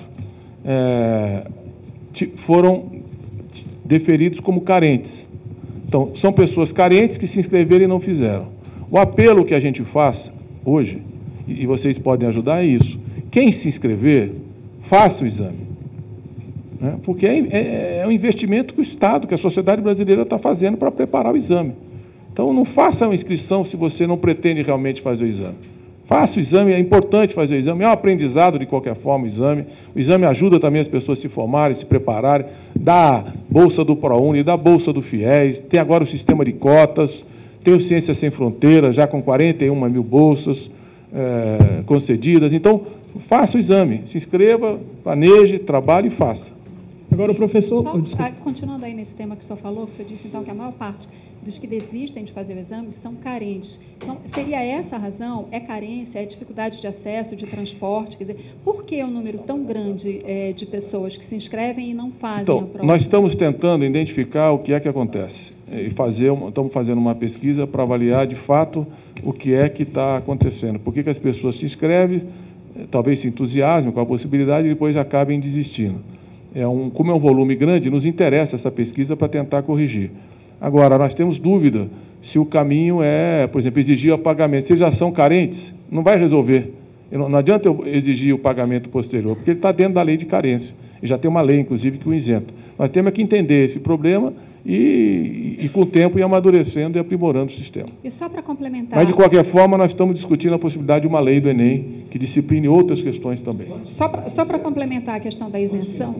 S2: foram deferidos como carentes. Então, são pessoas carentes que se inscreveram e não fizeram. O apelo que a gente faz hoje, e vocês podem ajudar, é isso. Quem se inscrever, faça o exame. Porque é um investimento que o Estado, que a sociedade brasileira está fazendo para preparar o exame. Então, não faça uma inscrição se você não pretende realmente fazer o exame. Faça o exame, é importante fazer o exame, é um aprendizado de qualquer forma o exame. O exame ajuda também as pessoas a se formarem, se prepararem, dá bolsa do ProUni, dá bolsa do FIES, tem agora o sistema de cotas, tem o Ciências Sem Fronteiras, já com 41 mil bolsas concedidas. Então, faça o exame, se inscreva, planeje, trabalhe e faça.
S7: Agora o professor...
S8: Continuando aí nesse tema que o senhor falou, que o senhor disse então que a maior parte dos que desistem de fazer o exame são carentes. Então, seria essa a razão? É carência, é dificuldade de acesso, de transporte? Quer dizer, por que um número tão grande de pessoas que se inscrevem e não fazem a prova?
S2: Nós estamos tentando identificar o que é que acontece. e estamos fazendo uma pesquisa para avaliar, de fato, o que é que está acontecendo. Por que as pessoas se inscrevem, talvez se entusiasmem com a possibilidade e depois acabem desistindo. Como é um volume grande, nos interessa essa pesquisa para tentar corrigir. Agora, nós temos dúvida se o caminho é, por exemplo, exigir o pagamento. Se eles já são carentes, não vai resolver. Não adianta eu exigir o pagamento posterior, porque ele está dentro da lei de carência. E já tem uma lei, inclusive, que o isenta. Nós temos que entender esse problema e com o tempo, ir amadurecendo e aprimorando o sistema.
S8: E só para complementar...
S2: Mas, de qualquer forma, nós estamos discutindo a possibilidade de uma lei do Enem que discipline outras questões também.
S8: Só para complementar a questão da isenção...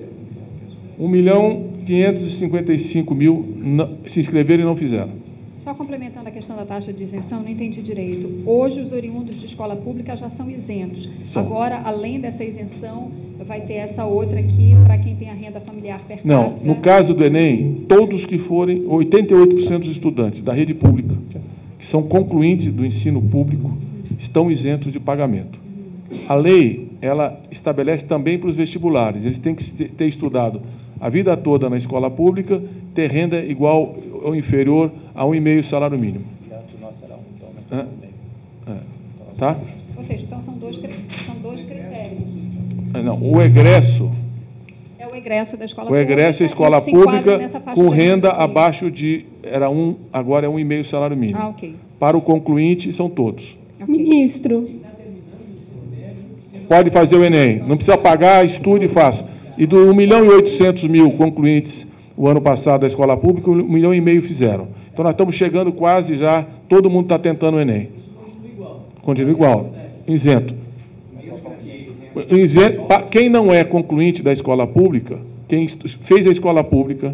S2: 1.555.000 se inscreveram e não fizeram.
S8: Só complementando a questão da taxa de isenção, não entendi direito. Hoje, os oriundos de escola pública já são isentos. Agora, além dessa isenção, vai ter essa outra aqui para quem tem a renda familiar per capita.
S2: Não, no caso do Enem, todos que forem, 88% dos estudantes da rede pública, que são concluintes do ensino público, estão isentos de pagamento. A lei, ela estabelece também para os vestibulares. Eles têm que ter estudado a vida toda na escola pública, ter renda igual ou inferior a 1,5 salário mínimo. Tá?
S8: Ou seja, então são dois critérios.
S2: Não, o egresso...
S8: É o egresso da escola
S2: pública. O egresso é a escola pública com renda abaixo de... agora é 1,5 salário mínimo.
S8: Ok.
S2: Para o concluinte, são todos.
S9: Okay. Ministro.
S2: Pode fazer o Enem. Não precisa pagar, estude e faça. E do 1.800.000 concluintes o ano passado da escola pública, 1,5 milhão fizeram. Então, nós estamos chegando quase já, todo mundo está tentando o Enem. Continua igual. Isento. Quem não é concluinte da escola pública, quem fez a escola pública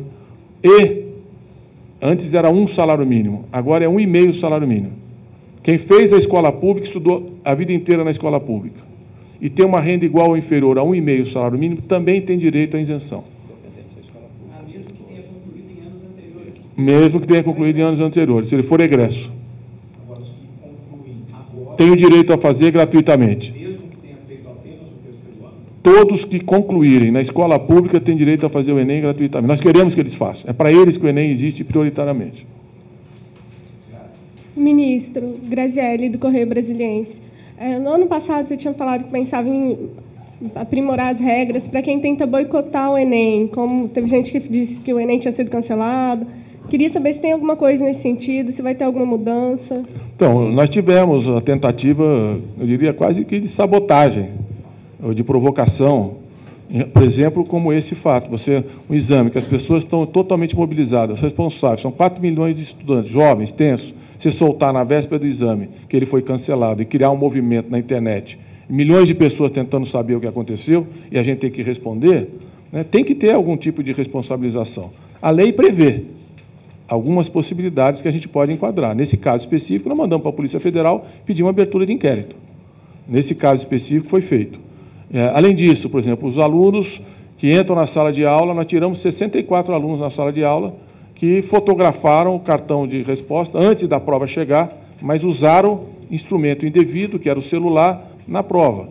S2: antes era 1 salário mínimo, agora é 1,5 salário mínimo. Quem fez a escola pública, estudou a vida inteira na escola pública e tem uma renda igual ou inferior a 1,5 salário mínimo, também tem direito à isenção. Mesmo que tenha concluído em anos anteriores, se ele for egresso. Tem o direito a fazer gratuitamente. Todos que concluírem na escola pública têm direito a fazer o Enem gratuitamente. Nós queremos que eles façam. É para eles que o Enem existe prioritariamente.
S9: Ministro, Graziele, do Correio Brasiliense. No ano passado, você tinha falado que pensava em aprimorar as regras para quem tenta boicotar o Enem. Como teve gente que disse que o Enem tinha sido cancelado. Queria saber se tem alguma coisa nesse sentido, se vai ter alguma mudança. Então, nós tivemos a tentativa, eu diria, quase que de sabotagem, ou de provocação, por exemplo, como esse fato. Um exame que as pessoas estão totalmente mobilizadas, responsáveis, são 4 milhões de estudantes, jovens, tensos, se soltar na véspera do exame, que ele foi cancelado, e criar um movimento na internet, milhões de pessoas tentando saber o que aconteceu, e a gente tem que responder, né, tem que ter algum tipo de responsabilização. A lei prevê algumas possibilidades que a gente pode enquadrar. Nesse caso específico, nós mandamos para a Polícia Federal pedir uma abertura de inquérito. Nesse caso específico, foi feito. Além disso, por exemplo, os alunos que entram na sala de aula, nós tiramos 64 alunos na sala de aula que fotografaram o cartão de resposta antes da prova chegar, mas usaram instrumento indevido, que era o celular, na prova.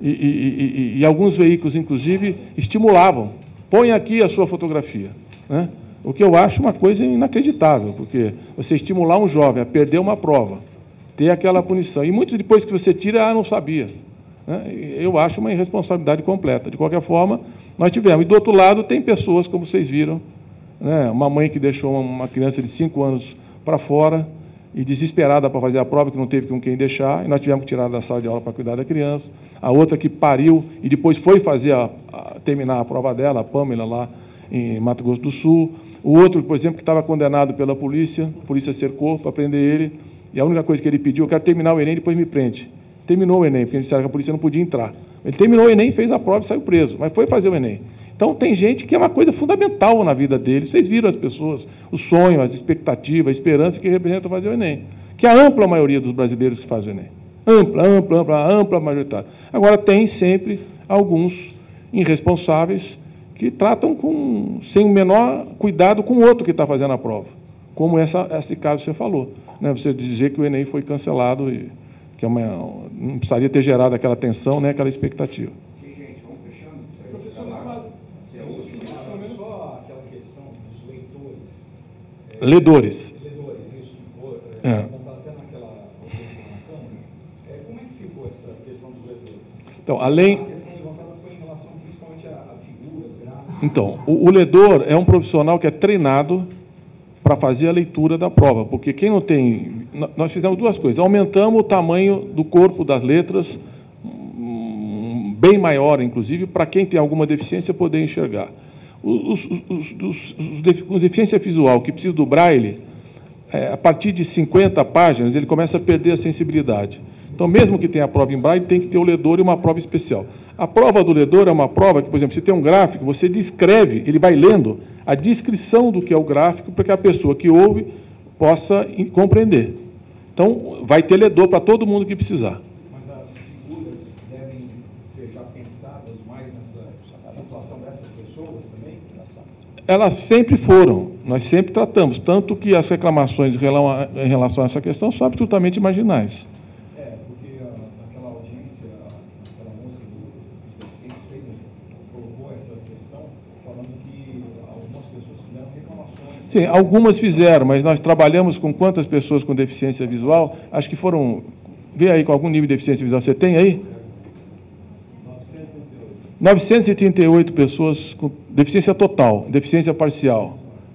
S9: E alguns veículos, inclusive, estimulavam. Põe aqui a sua fotografia, né? O que eu acho uma coisa inacreditável, porque você estimular um jovem a perder uma prova, ter aquela punição, e muito depois que você tira, não sabia. Né? Eu acho uma irresponsabilidade completa. De qualquer forma, nós tivemos. E, do outro lado, tem pessoas, como vocês viram, né? Uma mãe que deixou uma criança de 5 anos para fora e desesperada para fazer a prova, que não teve com quem deixar, e nós tivemos que tirar da sala de aula para cuidar da criança. A outra que pariu e depois foi fazer terminar a prova dela, a Pâmela, lá em Mato Grosso do Sul. O outro, por exemplo, que estava condenado pela polícia, a polícia cercou para prender ele, e a única coisa que ele pediu, eu quero terminar o Enem, depois me prende. Terminou o Enem, porque eles disseram que a polícia não podia entrar. Ele terminou o Enem, fez a prova e saiu preso, mas foi fazer o Enem. Então, tem gente que é uma coisa fundamental na vida deles. Vocês viram as pessoas, o sonho, as expectativas, a esperança que representa fazer o Enem, que é a ampla maioria dos brasileiros que fazem o Enem. Ampla majoritária. Agora, tem sempre alguns irresponsáveis que tratam sem o menor cuidado com o outro que está fazendo a prova, como esse caso que você falou. Né? Você dizer que o Enem foi cancelado, que não precisaria ter gerado aquela tensão, né, aquela expectativa.
S3: Gente, vamos fechando. Só aquela questão dos leitores.
S2: Ledores.
S3: Isso que for, até naquela audiência na Câmara, como é que ficou essa questão dos ledores?
S2: Então, além...
S3: A questão levantada foi em relação principalmente a figuras, gráficos.
S2: Então, o ledor é um profissional que é treinado para fazer a leitura da prova, porque quem não tem... Nós fizemos duas coisas. Aumentamos o tamanho do corpo das letras, bem maior, inclusive, para quem tem alguma deficiência poder enxergar. Os com deficiência visual que precisa do braille, a partir de 50 páginas, ele começa a perder a sensibilidade. Então, mesmo que tenha a prova em braille, tem que ter o ledor e uma prova especial. A prova do ledor é uma prova que, por exemplo, se tem um gráfico, você descreve, ele vai lendo a descrição do que é o gráfico, para que a pessoa que ouve possa compreender. Então, vai ter ledor para todo mundo que precisar.
S3: Mas as figuras devem ser já pensadas mais nessa situação dessas pessoas também?
S2: Elas sempre foram, nós sempre tratamos, tanto que as reclamações em relação a essa questão são absolutamente marginais.
S3: Porque naquela audiência, aquela moça do deficiente colocou essa questão, falando que algumas pessoas fizeram reclamações.
S2: Sim, algumas fizeram, mas nós trabalhamos com quantas pessoas com deficiência visual? Acho que foram... Vê aí com algum nível de deficiência visual. Você tem aí? 938 pessoas com deficiência total, deficiência parcial.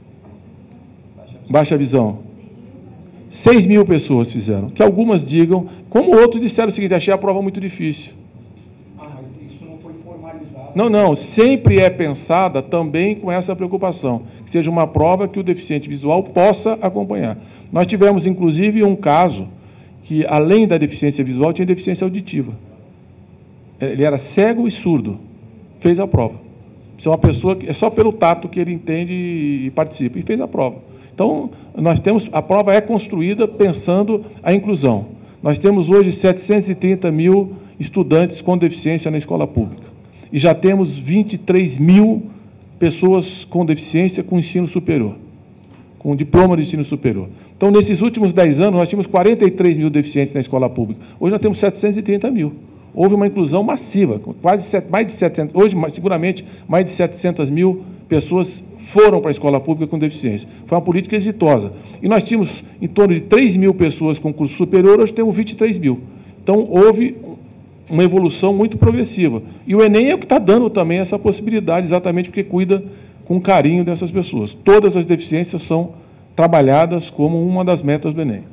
S2: Baixa visão. 6.000 pessoas fizeram. Que algumas digam, como outros disseram o seguinte, achei a prova muito difícil.
S3: Mas isso não foi formalizado?
S2: Não, sempre é pensada também com essa preocupação, que seja uma prova que o deficiente visual possa acompanhar. Nós tivemos, inclusive, um caso que, além da deficiência visual, tinha deficiência auditiva. Ele era cego e surdo, fez a prova. Isso é uma pessoa que é só pelo tato que ele entende e participa, e fez a prova. Então, a prova é construída pensando a inclusão. Nós temos hoje 730 mil estudantes com deficiência na escola pública. E já temos 23 mil pessoas com deficiência com ensino superior, com diploma de ensino superior. Então, nesses últimos 10 anos, nós tínhamos 43 mil deficientes na escola pública. Hoje nós temos 730 mil. Houve uma inclusão massiva, mais de 700, hoje, seguramente, mais de 700 mil pessoas foram para a escola pública com deficiência. Foi uma política exitosa. E nós tínhamos em torno de 3 mil pessoas com curso superior, hoje temos 23 mil. Então, houve uma evolução muito progressiva. E o Enem é o que está dando também essa possibilidade, exatamente porque cuida com carinho dessas pessoas. Todas as deficiências são trabalhadas como uma das metas do Enem.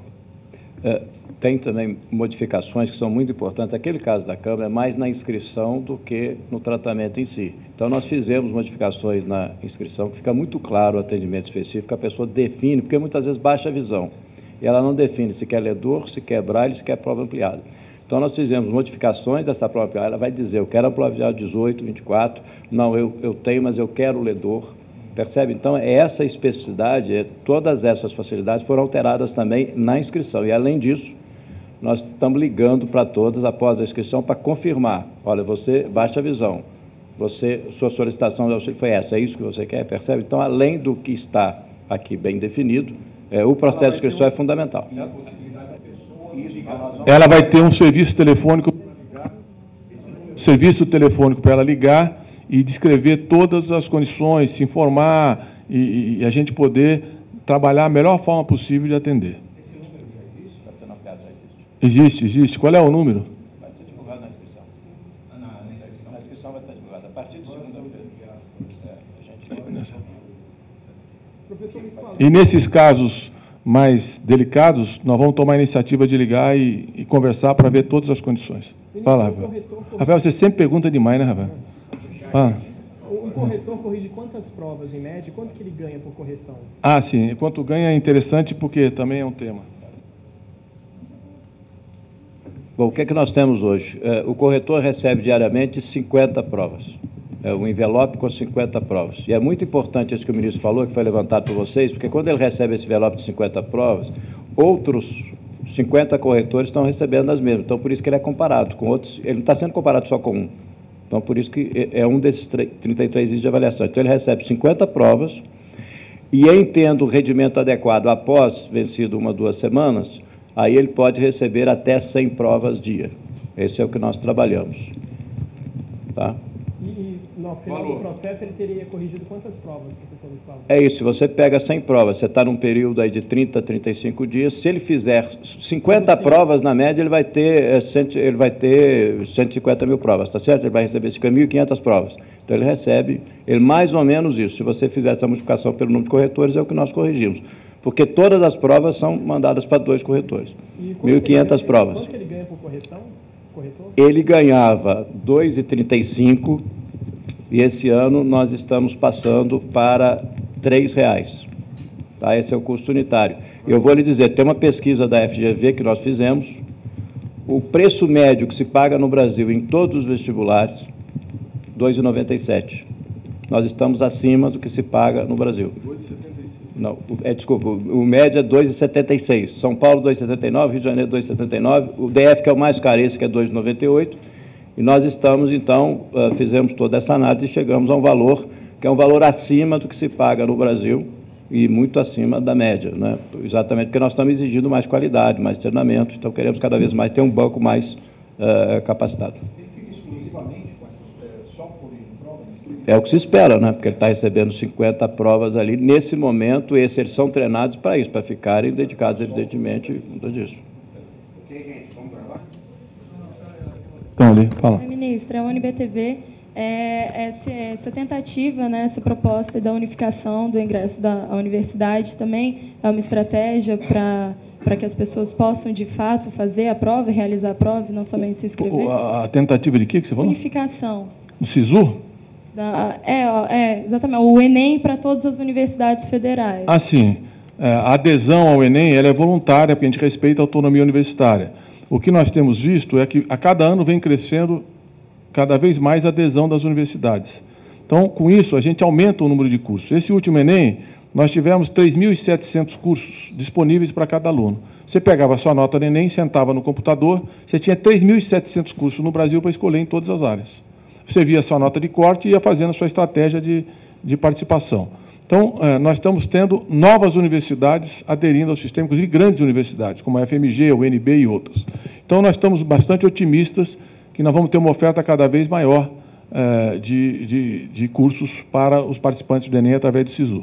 S4: Tem também modificações que são muito importantes. Aquele caso da Câmara é mais na inscrição do que no tratamento em si. Então, nós fizemos modificações na inscrição, que fica muito claro o atendimento específico, a pessoa define, porque muitas vezes baixa a visão, e ela não define se quer ledor, se quer braille, se quer prova ampliada. Então, nós fizemos modificações dessa prova ampliada, ela vai dizer, eu quero a prova ampliada 18, 24, não, eu tenho, mas eu quero o ledor. Percebe? Então, essa especificidade, todas essas facilidades foram alteradas também na inscrição. E, além disso, nós estamos ligando para todas, após a inscrição, para confirmar. Olha, você baixa a visão, sua solicitação de auxílio foi essa, é isso que você quer? Percebe? Então, além do que está aqui bem definido, o processo de inscrição é fundamental.
S2: Ela vai ter um serviço telefônico para ela ligar e descrever todas as condições, se informar e a gente poder trabalhar a melhor forma possível de atender.
S3: Esse número já existe? Está sendo ampliado, já existe?
S2: Existe. Qual é o número?
S4: Vai ser divulgado na inscrição. Na inscrição vai estar divulgada. A partir de segunda-feira.
S2: E nesses casos mais delicados, nós vamos tomar a iniciativa de ligar e conversar para ver todas as condições. Vai lá, Rafael. Rafael, você sempre pergunta demais, né, Rafael?
S7: Um corretor corrige quantas provas em média e quanto que ele ganha por correção?
S2: Sim. Quanto ganha é interessante porque também é um tema.
S4: Bom, o que é que nós temos hoje? O corretor recebe diariamente 50 provas. Um envelope com 50 provas. E é muito importante isso que o ministro falou, que foi levantado por vocês, porque quando ele recebe esse envelope de 50 provas, outros 50 corretores estão recebendo as mesmas. Então, por isso que ele é comparado com outros. Ele não está sendo comparado só com um. Então, por isso que é um desses 33 dias de avaliação. Então, ele recebe 50 provas e, em tendo o rendimento adequado após vencido 1 ou 2 semanas, aí ele pode receber até 100 provas dia. Esse é o que nós trabalhamos. Tá?
S7: E no final do processo ele teria corrigido quantas provas, professor Luiz Cláudio?
S4: É isso, se você pega 100 provas, você está num período aí de 30 a 35 dias, se ele fizer 50 provas na média, ele vai ter 150 mil provas, tá certo? Ele vai receber 1.500 provas. Então ele recebe mais ou menos isso. Se você fizer essa multiplicação pelo número de corretores, é o que nós corrigimos. Porque todas as provas são mandadas para 2 corretores. 1.500 provas.
S7: Quanto que ele ganha por correção? Corretor?
S4: Ele ganhava 2,35 e esse ano nós estamos passando para R$3. Tá? Esse é o custo unitário. Eu vou lhe dizer, tem uma pesquisa da FGV que nós fizemos, o preço médio que se paga no Brasil em todos os vestibulares, R$ 2,97. Nós estamos acima do que se paga no Brasil. 2,76. Não, desculpa, o médio é 2,76. São Paulo, 2,79, Rio de Janeiro, 2,79. O DF, que é o mais caro, esse que é 2,98. E nós estamos, então, fizemos toda essa análise e chegamos a um valor que é um valor acima do que se paga no Brasil e muito acima da média, né? Exatamente porque nós estamos exigindo mais qualidade, mais treinamento, então queremos cada vez mais ter um banco mais capacitado.
S3: Ele fica exclusivamente com essas, só por provas?
S4: É o que se espera, né? Porque ele está recebendo 50 provas ali. Nesse momento, eles são treinados para isso, para ficarem dedicados, evidentemente, a disso.
S3: Ok, gente, vamos gravar?
S2: Então, ali, fala.
S10: Ministra, a UNB-TV, essa tentativa, né, essa proposta da unificação do ingresso da universidade também é uma estratégia para que as pessoas possam, de fato, fazer a prova, realizar a prova e não somente se inscrever?
S2: A tentativa de quê que você falou?
S10: Unificação.
S2: Do SISU?
S10: Exatamente. O Enem para todas as universidades federais.
S2: Ah, sim. A adesão ao Enem ela é voluntária, porque a gente respeita a autonomia universitária. O que nós temos visto é que a cada ano vem crescendo cada vez mais a adesão das universidades. Então, com isso, a gente aumenta o número de cursos. Esse último Enem, nós tivemos 3.700 cursos disponíveis para cada aluno. Você pegava a sua nota do Enem, sentava no computador, você tinha 3.700 cursos no Brasil para escolher em todas as áreas. Você via a sua nota de corte e ia fazendo a sua estratégia de participação. Então, nós estamos tendo novas universidades aderindo ao sistema, inclusive grandes universidades, como a FMG, a UNB e outras. Então, nós estamos bastante otimistas que nós vamos ter uma oferta cada vez maior de cursos para os participantes do Enem através do SISU.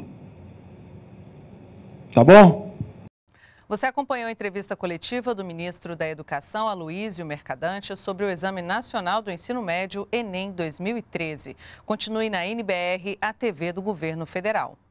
S2: Tá bom?
S1: Você acompanhou a entrevista coletiva do ministro da Educação, Aloísio Mercadante, sobre o Exame Nacional do Ensino Médio, Enem 2013. Continue na NBR, a TV do Governo Federal.